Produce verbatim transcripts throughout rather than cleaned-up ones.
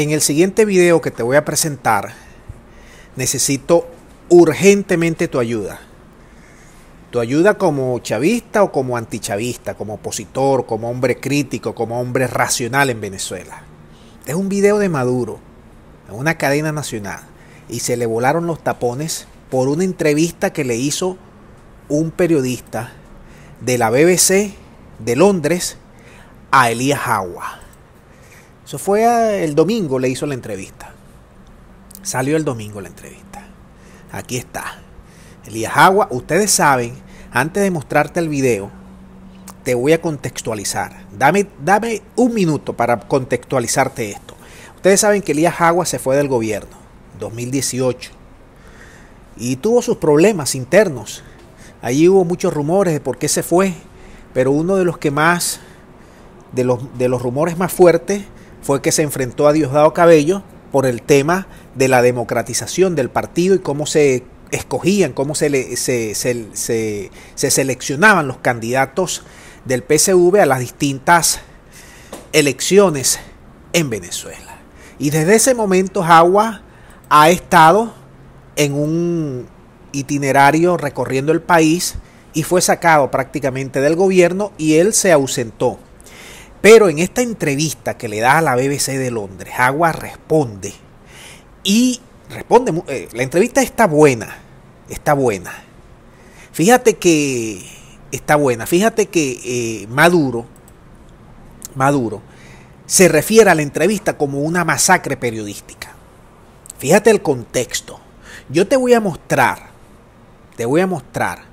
En el siguiente video que te voy a presentar, necesito urgentemente tu ayuda. Tu ayuda como chavista o como antichavista, como opositor, como hombre crítico, como hombre racional en Venezuela. Es un video de Maduro en una cadena nacional y se le volaron los tapones por una entrevista que le hizo un periodista de la B B C de Londres a Elías Agua. Eso fue el domingo, le hizo la entrevista. Salió el domingo la entrevista. Aquí está. Elías Agua, ustedes saben, antes de mostrarte el video, te voy a contextualizar. Dame, dame un minuto para contextualizarte esto. Ustedes saben que Elías Agua se fue del gobierno en dos mil dieciocho y tuvo sus problemas internos. Allí hubo muchos rumores de por qué se fue, pero uno de los que más, de los, de los rumores más fuertes, fue que se enfrentó a Diosdado Cabello por el tema de la democratización del partido y cómo se escogían, cómo se, le, se, se, se, se seleccionaban los candidatos del P S V a las distintas elecciones en Venezuela. Y desde ese momento Agua ha estado en un itinerario recorriendo el país y fue sacado prácticamente del gobierno y él se ausentó. Pero en esta entrevista que le da a la B B C de Londres, Agua responde y responde, eh, la entrevista está buena, está buena. Fíjate que está buena, fíjate que eh, Maduro, Maduro se refiere a la entrevista como una masacre periodística. Fíjate el contexto. Yo te voy a mostrar, te voy a mostrar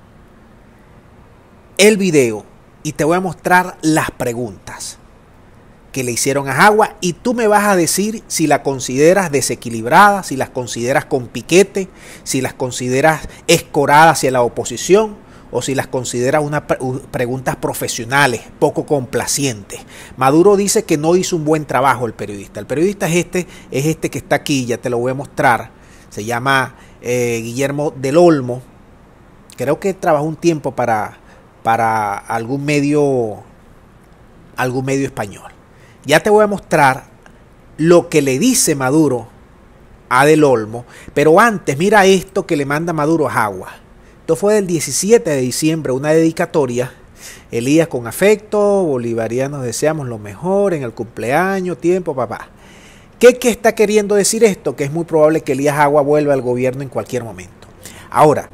el video y te voy a mostrar las preguntas que le hicieron a Agua y tú me vas a decir si la consideras desequilibrada, si las consideras con piquete, si las consideras escorada hacia la oposición o si las consideras unas preguntas profesionales, poco complacientes. Maduro dice que no hizo un buen trabajo el periodista. El periodista es este, es este que está aquí, ya te lo voy a mostrar. Se llama eh, Guillermo del Olmo. Creo que trabajó un tiempo para, para algún medio, algún medio español. Ya te voy a mostrar lo que le dice Maduro a Del Olmo, pero antes mira esto que le manda Maduro a Agua. Esto fue del diecisiete de diciembre, una dedicatoria. Elías, con afecto, bolivarianos deseamos lo mejor en el cumpleaños, tiempo, papá. ¿Qué, qué está queriendo decir esto? Que es muy probable que Elías Agua vuelva al gobierno en cualquier momento. Ahora,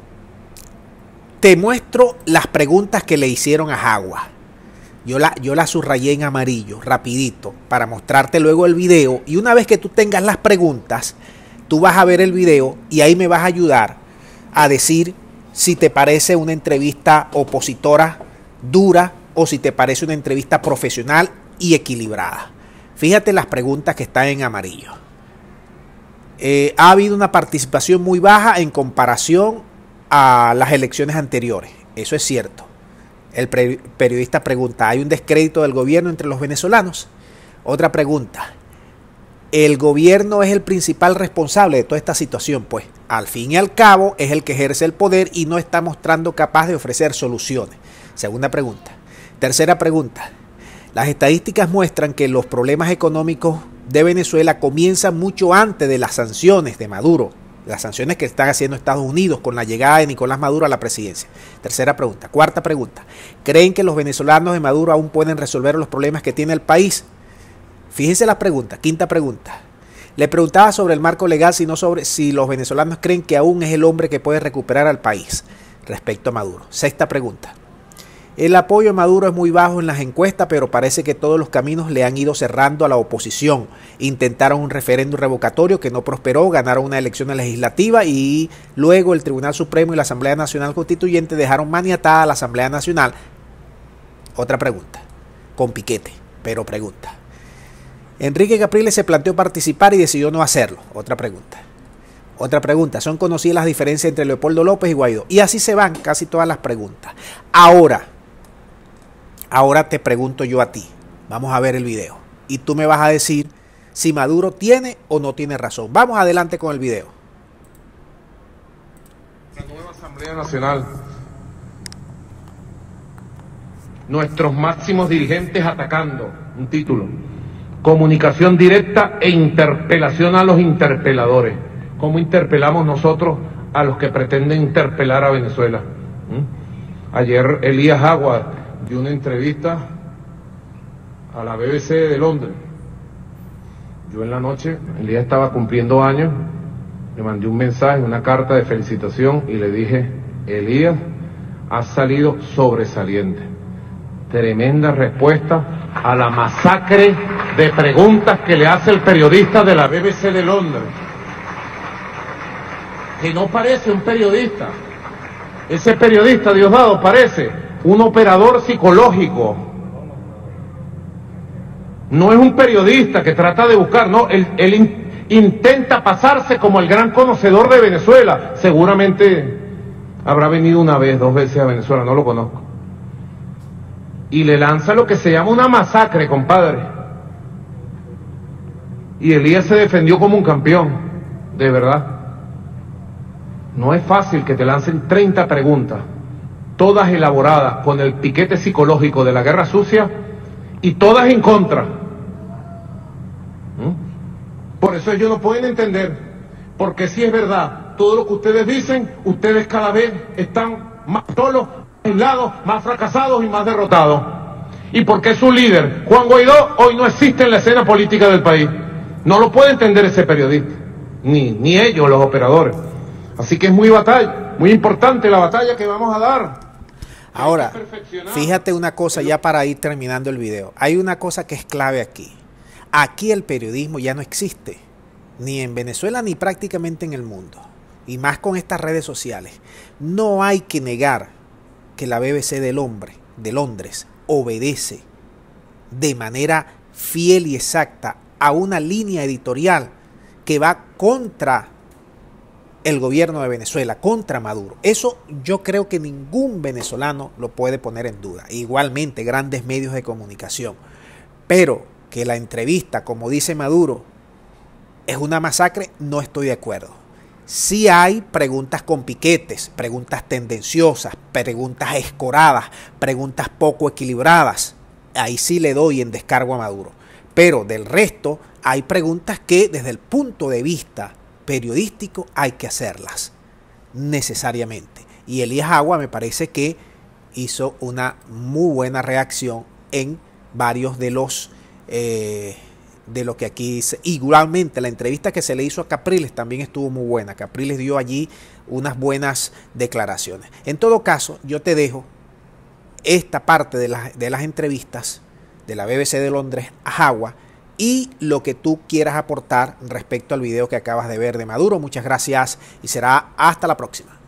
te muestro las preguntas que le hicieron a Agua. Yo la, yo la subrayé en amarillo, rapidito, para mostrarte luego el video. Y una vez que tú tengas las preguntas, tú vas a ver el video y ahí me vas a ayudar a decir si te parece una entrevista opositora dura o si te parece una entrevista profesional y equilibrada. Fíjate las preguntas que están en amarillo. Eh, ha habido una participación muy baja en comparación a las elecciones anteriores. Eso es cierto. El periodista pregunta, ¿hay un descrédito del gobierno entre los venezolanos? Otra pregunta, ¿el gobierno es el principal responsable de toda esta situación? Pues al fin y al cabo es el que ejerce el poder y no está mostrando capaz de ofrecer soluciones. Segunda pregunta. Tercera pregunta, las estadísticas muestran que los problemas económicos de Venezuela comienzan mucho antes de las sanciones de Maduro. Las sanciones que están haciendo Estados Unidos con la llegada de Nicolás Maduro a la presidencia. Tercera pregunta. Cuarta pregunta. ¿Creen que los venezolanos de Maduro aún pueden resolver los problemas que tiene el país? Fíjense la pregunta. Quinta pregunta. Le preguntaba sobre el marco legal, si no sobre si los venezolanos creen que aún es el hombre que puede recuperar al país respecto a Maduro. Sexta pregunta. El apoyo a Maduro es muy bajo en las encuestas, pero parece que todos los caminos le han ido cerrando a la oposición. Intentaron un referéndum revocatorio que no prosperó, ganaron una elección legislativa y luego el Tribunal Supremo y la Asamblea Nacional Constituyente dejaron maniatada a la Asamblea Nacional. Otra pregunta, con piquete, pero pregunta. Enrique Capriles se planteó participar y decidió no hacerlo. Otra pregunta. Otra pregunta, ¿son conocidas las diferencias entre Leopoldo López y Guaidó? Y así se van casi todas las preguntas. Ahora, ahora te pregunto yo a ti. Vamos a ver el video. Y tú me vas a decir si Maduro tiene o no tiene razón. Vamos adelante con el video. La nueva Asamblea Nacional. Nuestros máximos dirigentes atacando, un título. comunicación directa e interpelación a los interpeladores. ¿Cómo interpelamos nosotros a los que pretenden interpelar a Venezuela? ¿Mm? Ayer Elías Agua dio una entrevista a la B B C de Londres. Yo en la noche, Elías estaba cumpliendo años, le mandé un mensaje, una carta de felicitación y le dije: Elías, has salido sobresaliente. Tremenda respuesta a la masacre de preguntas que le hace el periodista de la B B C de Londres, que no parece un periodista. Ese periodista, Diosdado, parece un operador psicológico. No es un periodista que trata de buscar, no, él, él in, intenta pasarse como el gran conocedor de Venezuela. Seguramente habrá venido una vez, dos veces a Venezuela, no lo conozco. Y le lanza lo que se llama una masacre, compadre. Y Elías se defendió como un campeón, de verdad. No es fácil que te lancen treinta preguntas, todas elaboradas con el piquete psicológico de la guerra sucia y todas en contra. ¿Mm? Por eso ellos no pueden entender, porque si es verdad, todo lo que ustedes dicen, ustedes cada vez están más solos, aislados, más fracasados y más derrotados. Y porque su líder, Juan Guaidó, hoy no existe en la escena política del país. No lo puede entender ese periodista, ni, ni ellos, los operadores. Así que es muy batalla, muy importante la batalla que vamos a dar. Ahora, fíjate una cosa ya para ir terminando el video. Hay una cosa que es clave aquí. Aquí el periodismo ya no existe, ni en Venezuela ni prácticamente en el mundo. Y más con estas redes sociales. No hay que negar que la B B C del hombre, de Londres obedece de manera fiel y exacta a una línea editorial que va contra el gobierno de Venezuela, contra Maduro. Eso yo creo que ningún venezolano lo puede poner en duda. Igualmente grandes medios de comunicación. Pero que la entrevista, como dice Maduro, es una masacre, no estoy de acuerdo. Sí hay preguntas con piquetes, preguntas tendenciosas, preguntas escoradas, preguntas poco equilibradas. Ahí sí le doy en descargo a Maduro. Pero del resto hay preguntas que desde el punto de vista periodístico hay que hacerlas necesariamente. Y Elías Agua me parece que hizo una muy buena reacción en varios de los eh, de lo que aquí dice. Igualmente la entrevista que se le hizo a Capriles también estuvo muy buena. Capriles dio allí unas buenas declaraciones. En todo caso, yo te dejo esta parte de las, de las entrevistas de la B B C de Londres a Agua y lo que tú quieras aportar respecto al video que acabas de ver de Maduro. Muchas gracias y será hasta la próxima.